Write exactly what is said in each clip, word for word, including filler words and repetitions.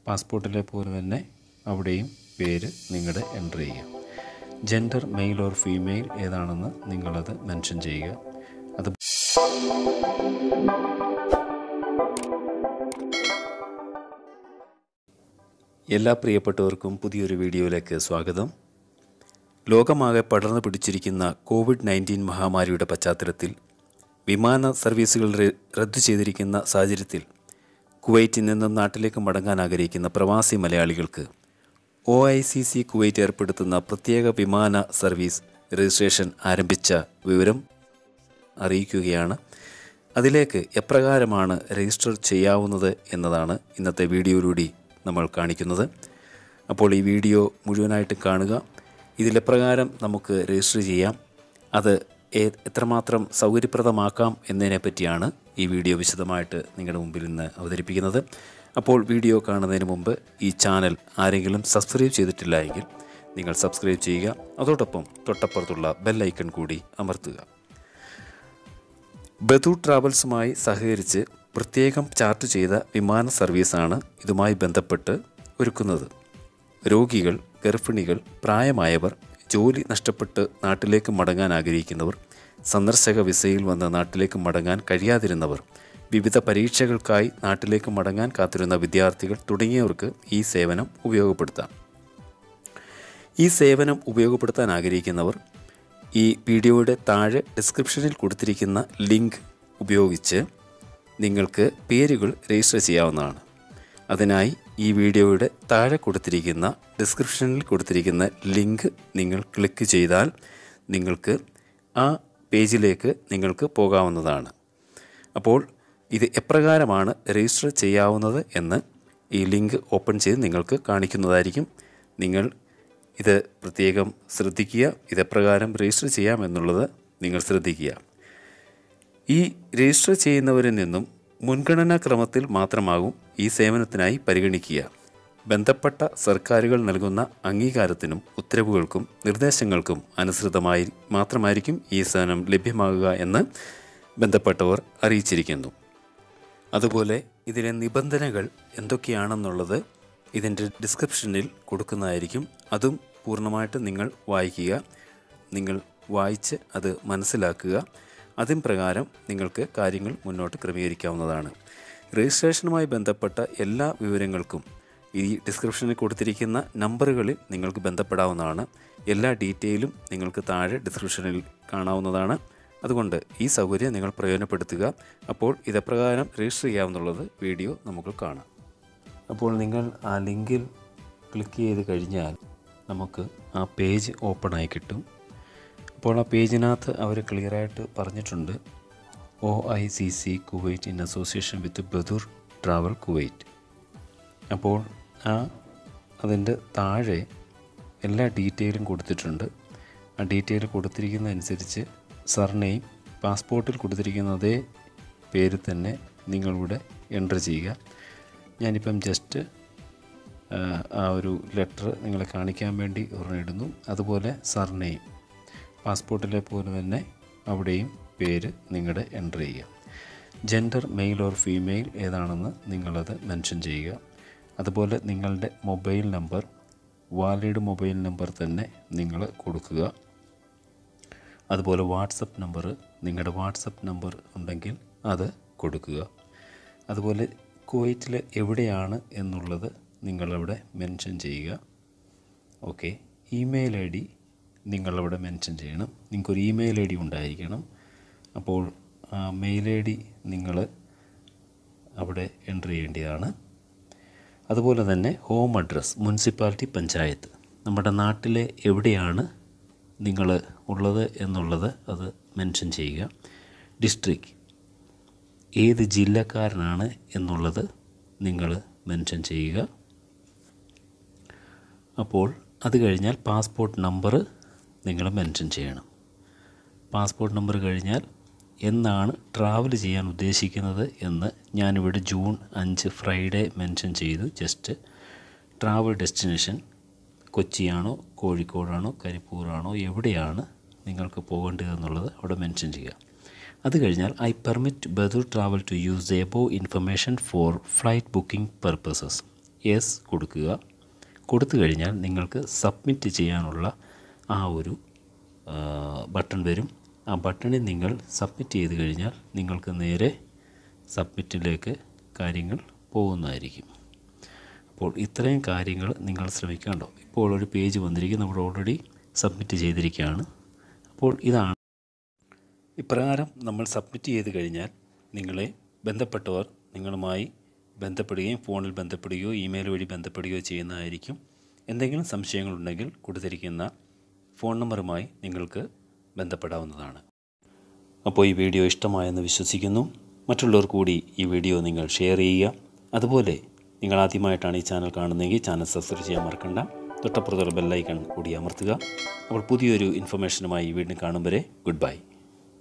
പാസ്പോർട്ടിലെ പോലെ തന്നെ അവിടെയും പേര് നിങ്ങളുടെ എൻ്റർ ചെയ്യുക. ജെൻഡർ മെയിൽ ഓർ ഫീമെയിൽ ഏതാണെന്ന് നിങ്ങളത് മെൻഷൻ ചെയ്യുക. അത് എല്ലാ പ്രിയപ്പെട്ടവർക്കും പുതിയൊരു വീഡിയോയിലേക്ക് സ്വാഗതം. ലോകമാകെ പടർന്നു പിടിച്ചിരിക്കുന്ന കോവിഡ് നയൻറ്റീൻ മഹാമാരിയുടെ പശ്ചാത്തലത്തിൽ വിമാന സർവീസുകൾ റദ്ദു ചെയ്തിരിക്കുന്ന സാഹചര്യത്തിൽ കുവൈറ്റിൽ നിന്നും നാട്ടിലേക്ക് മടങ്ങാൻ ആഗ്രഹിക്കുന്ന പ്രവാസി മലയാളികൾക്ക് O I C C Kuwait ഏർപ്പെടുത്തുന്ന പ്രത്യേക വിമാന സർവീസ് രജിസ്ട്രേഷൻ ആരംഭിച്ച വിവരം അറിയിക്കുകയാണ്. അതിലേക്ക് എപ്രകാരമാണ് രജിസ്റ്റർ ചെയ്യാവുന്നത് എന്നതാണ് ഇന്നത്തെ വീഡിയോയിലൂടെ നമ്മൾ കാണിക്കുന്നത്. അപ്പോൾ ഈ വീഡിയോ മുഴുവനായിട്ട് കാണുക. ഇതിലെപ്രകാരം നമുക്ക് രജിസ്റ്റർ ചെയ്യാം, അത് എത്രമാത്രം സൗകര്യപ്രദമാക്കാം എന്നതിനെ പറ്റിയാണ് ഈ വീഡിയോ വിശദമായിട്ട് നിങ്ങളുടെ മുമ്പിൽ നിന്ന് അവതരിപ്പിക്കുന്നത്. അപ്പോൾ വീഡിയോ കാണുന്നതിന് മുമ്പ് ഈ ചാനൽ ആരെങ്കിലും സബ്സ്ക്രൈബ് ചെയ്തിട്ടില്ല എങ്കിൽ നിങ്ങൾ സബ്സ്ക്രൈബ് ചെയ്യുക. അതോടൊപ്പം തൊട്ടപ്പുറത്തുള്ള ബെൽ ഐക്കൺ കൂടി അമർത്തുക. ബദൂർ ട്രാവൽസുമായി സഹകരിച്ച് പ്രത്യേകം ചാർട്ട് ചെയ്ത വിമാന സർവീസാണ് ഇതുമായി ബന്ധപ്പെട്ട് ഒരുക്കുന്നത്. രോഗികൾ, ഗർഭിണികൾ, പ്രായമായവർ, ജോലി നഷ്ടപ്പെട്ട് നാട്ടിലേക്ക് മടങ്ങാൻ ആഗ്രഹിക്കുന്നവർ, സന്ദർശക വിസയിൽ വന്ന് നാട്ടിലേക്ക് മടങ്ങാൻ കഴിയാതിരുന്നവർ, വിവിധ പരീക്ഷകൾക്കായി നാട്ടിലേക്ക് മടങ്ങാൻ കാത്തിരുന്ന വിദ്യാർത്ഥികൾ തുടങ്ങിയവർക്ക് ഈ സേവനം ഉപയോഗപ്പെടുത്താം. ഈ സേവനം ഉപയോഗപ്പെടുത്താൻ ആഗ്രഹിക്കുന്നവർ ഈ വീഡിയോയുടെ താഴെ ഡിസ്ക്രിപ്ഷനിൽ കൊടുത്തിരിക്കുന്ന ലിങ്ക് ഉപയോഗിച്ച് നിങ്ങൾക്ക് പേരുകൾ രജിസ്റ്റർ ചെയ്യാവുന്നതാണ്. അതിനായി ഈ വീഡിയോയുടെ താഴെ കൊടുത്തിരിക്കുന്ന ഡിസ്ക്രിപ്ഷനിൽ കൊടുത്തിരിക്കുന്ന ലിങ്ക് നിങ്ങൾ ക്ലിക്ക് ചെയ്താൽ നിങ്ങൾക്ക് ആ പേജിലേക്ക് നിങ്ങൾക്ക് പോകാവുന്നതാണ്. അപ്പോൾ ഇത് എപ്രകാരമാണ് രജിസ്റ്റർ ചെയ്യാവുന്നത് എന്ന് ഈ ലിങ്ക് ഓപ്പൺ ചെയ്ത് നിങ്ങൾക്ക് കാണിക്കുന്നതായിരിക്കും. നിങ്ങൾ ഇത് പ്രത്യേകം ശ്രദ്ധിക്കുക. ഇതെപ്രകാരം രജിസ്റ്റർ ചെയ്യാമെന്നുള്ളത് നിങ്ങൾ ശ്രദ്ധിക്കുക. ഈ രജിസ്റ്റർ ചെയ്യുന്നവരിൽ നിന്നും മുൻഗണനാ ക്രമത്തിൽ മാത്രമാകും ഈ സേവനത്തിനായി പരിഗണിക്കുക. ബന്ധപ്പെട്ട സർക്കാരുകൾ നൽകുന്ന അംഗീകാരത്തിനും ഉത്തരവുകൾക്കും നിർദ്ദേശങ്ങൾക്കും അനുസൃതമായി മാത്രമായിരിക്കും ഈ സേവനം ലഭ്യമാകുക എന്ന് ബന്ധപ്പെട്ടവർ അറിയിച്ചിരിക്കുന്നു. അതുപോലെ ഇതിലെ നിബന്ധനകൾ എന്തൊക്കെയാണെന്നുള്ളത് ഇതിൻ്റെ ഡിസ്ക്രിപ്ഷനിൽ കൊടുക്കുന്നതായിരിക്കും. അതും പൂർണ്ണമായിട്ട് നിങ്ങൾ വായിക്കുക. നിങ്ങൾ വായിച്ച് അത് മനസ്സിലാക്കുക. അതിൻ പ്രകാരം നിങ്ങൾക്ക് കാര്യങ്ങൾ മുന്നോട്ട് ക്രമീകരിക്കാവുന്നതാണ്. രജിസ്ട്രേഷനുമായി ബന്ധപ്പെട്ട എല്ലാ വിവരങ്ങൾക്കും ഈ ഡിസ്ക്രിപ്ഷനിൽ കൊടുത്തിരിക്കുന്ന നമ്പറുകളിൽ നിങ്ങൾക്ക് ബന്ധപ്പെടാവുന്നതാണ്. എല്ലാ ഡീറ്റെയിലും നിങ്ങൾക്ക് താഴെ ഡിസ്ക്രിപ്ഷനിൽ കാണാവുന്നതാണ്. അതുകൊണ്ട് ഈ സൗകര്യം നിങ്ങൾ പ്രയോജനപ്പെടുത്തുക. അപ്പോൾ ഇതെപ്രകാരം രജിസ്റ്റർ ചെയ്യാവുന്നുള്ളത് വീഡിയോ നമുക്ക് കാണാം. അപ്പോൾ നിങ്ങൾ ആ ലിങ്കിൽ ക്ലിക്ക് ചെയ്ത് കഴിഞ്ഞാൽ നമുക്ക് ആ പേജ് ഓപ്പൺ ആയി കിട്ടും. അപ്പോൾ ആ പേജിനകത്ത് അവർ ക്ലിയറായിട്ട് പറഞ്ഞിട്ടുണ്ട്, O I C C Kuwait in association with Badoor travel Kuwait. അപ്പോൾ ആ അതിൻ്റെ താഴെ എല്ലാ ഡീറ്റെയിലും കൊടുത്തിട്ടുണ്ട്. ആ ഡീറ്റെയിൽ കൊടുത്തിരിക്കുന്നതനുസരിച്ച് സർനെയിം പാസ്പോർട്ടിൽ കൊടുത്തിരിക്കുന്ന അതേ പേര് തന്നെ നിങ്ങളിവിടെ എൻ്റർ ചെയ്യുക. ഞാനിപ്പം ജസ്റ്റ് ആ ഒരു ലെറ്റർ നിങ്ങളെ കാണിക്കാൻ വേണ്ടി ഓർമ്മയിടുന്നു. അതുപോലെ സർനെയിം പാസ്പോർട്ടിലെ പോലെ തന്നെ അവിടെയും പേര് നിങ്ങളുടെ എൻ്റർ ചെയ്യുക. ജെൻഡർ മെയിൽ ഓർ ഫീമെയിൽ ഏതാണെന്ന് നിങ്ങളത് മെൻഷൻ ചെയ്യുക. അതുപോലെ നിങ്ങളുടെ mobile number, valid mobile number തന്നെ നിങ്ങൾ കൊടുക്കുക. അതുപോലെ വാട്സപ്പ് നമ്പർ, നിങ്ങളുടെ വാട്സപ്പ് നമ്പർ ഉണ്ടെങ്കിൽ അത് കൊടുക്കുക. അതുപോലെ കുവൈറ്റിൽ എവിടെയാണ് എന്നുള്ളത് നിങ്ങളവിടെ മെൻഷൻ ചെയ്യുക. ഓക്കെ. ഇമെയിൽ ഐ ഡി നിങ്ങളവിടെ മെൻഷൻ ചെയ്യണം. നിങ്ങൾക്കൊരു ഇമെയിൽ ഐ ഡി ഉണ്ടായിരിക്കണം. അപ്പോൾ ആ മെയിൽ ഐ ഡി നിങ്ങൾ അവിടെ എൻ്റർ ചെയ്യേണ്ടതാണ്. അതുപോലെ തന്നെ ഹോം അഡ്രസ്സ്, മുനിസിപ്പാലിറ്റി, പഞ്ചായത്ത്, നമ്മുടെ നാട്ടിലെ എവിടെയാണ് നിങ്ങൾ ഉള്ളത് എന്നുള്ളത് അത് മെൻഷൻ ചെയ്യുക. ഡിസ്ട്രിക്റ്റ്, ഏത് ജില്ലക്കാരനാണ് എന്നുള്ളത് നിങ്ങൾ മെൻഷൻ ചെയ്യുക. അപ്പോൾ അത് കഴിഞ്ഞാൽ പാസ്പോർട്ട് നമ്പർ നിങ്ങൾ മെൻഷൻ ചെയ്യണം. പാസ്പോർട്ട് നമ്പർ കഴിഞ്ഞാൽ എന്നാണ് ട്രാവൽ ചെയ്യാൻ ഉദ്ദേശിക്കുന്നത് എന്ന് ഞാനിവിടെ ജൂൺ അഞ്ച് ഫ്രൈഡേ മെൻഷൻ ചെയ്തു. ജസ്റ്റ് ട്രാവൽ ഡെസ്റ്റിനേഷൻ കൊച്ചിയാണോ, കോഴിക്കോടാണോ, കരിപ്പൂറാണോ, എവിടെയാണ് നിങ്ങൾക്ക് പോകേണ്ടതെന്നുള്ളത് അവിടെ മെൻഷൻ ചെയ്യുക. അത് കഴിഞ്ഞാൽ I permit Badoor travel to use the above information for flight booking purposes. Yes കൊടുക്കുക. കൊടുത്തു കഴിഞ്ഞാൽ നിങ്ങൾക്ക് സബ്മിറ്റ് ചെയ്യാനുള്ള ആ ഒരു ബട്ടൺ വരും. ആ ബട്ടണിൽ നിങ്ങൾ സബ്മിറ്റ് ചെയ്ത് കഴിഞ്ഞാൽ നിങ്ങൾക്ക് നേരെ സബ്മിറ്റിലേക്ക് കാര്യങ്ങൾ പോകുന്നതായിരിക്കും. അപ്പോൾ ഇത്രയും കാര്യങ്ങൾ നിങ്ങൾ ശ്രമിക്കാണ്ടോ. ഇപ്പോൾ ഒരു പേജ് വന്നിരിക്കും, നമ്മൾ ഓൾറെഡി സബ്മിറ്റ് ചെയ്തിരിക്കുകയാണ്. അപ്പോൾ ഇതാണ് ഇപ്രകാരം നമ്മൾ സബ്മിറ്റ് ചെയ്ത് കഴിഞ്ഞാൽ നിങ്ങളെ ബന്ധപ്പെട്ടവർ നിങ്ങളുമായി ബന്ധപ്പെടുകയും ഫോണിൽ ബന്ധപ്പെടുകയോ ഇമെയിൽ വഴി ബന്ധപ്പെടുകയോ ചെയ്യുന്നതായിരിക്കും. എന്തെങ്കിലും സംശയങ്ങളുണ്ടെങ്കിൽ കൊടുത്തിരിക്കുന്ന ഫോൺ നമ്പറുമായി നിങ്ങൾക്ക് ബന്ധപ്പെടാവുന്നതാണ്. അപ്പോൾ ഈ വീഡിയോ ഇഷ്ടമായെന്ന് വിശ്വസിക്കുന്നു. മറ്റുള്ളവർ കൂടി ഈ വീഡിയോ നിങ്ങൾ ഷെയർ ചെയ്യുക. അതുപോലെ നിങ്ങൾ ആദ്യമായിട്ടാണ് ഈ ചാനൽ കാണുന്നതെങ്കിൽ ചാനൽ സബ്സ്ക്രൈബ് ചെയ്യാൻ മറക്കണ്ട. തൊട്ടപ്പുറത്തുള്ള ബെല്ലൈക്കൺ കൂടി അമർത്തുക. അപ്പോൾ പുതിയൊരു ഇൻഫർമേഷനുമായി വീണ്ടും കാണും വരെ ഗുഡ് ബൈ.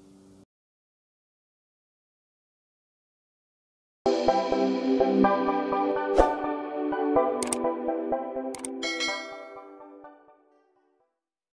Thank you.